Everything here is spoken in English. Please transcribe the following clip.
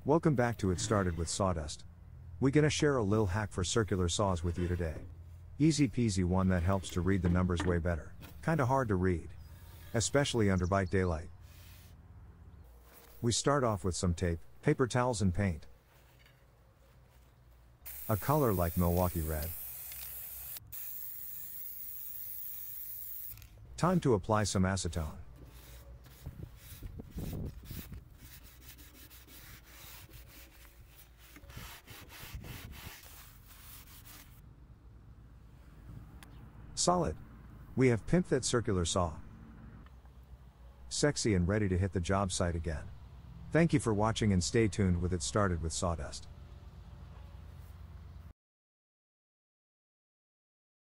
Welcome back to It Started with Sawdust. We gonna share a lil hack for circular saws with you today. Easy peasy one that helps to read the numbers way better. Kinda hard to read. Especially under bright daylight. We start off with some tape, paper towels and paint. A color like Milwaukee red. Time to apply some acetone. Solid. We have pimped that circular saw. Sexy and ready to hit the job site again. Thank you for watching and stay tuned with It Started with Sawdust.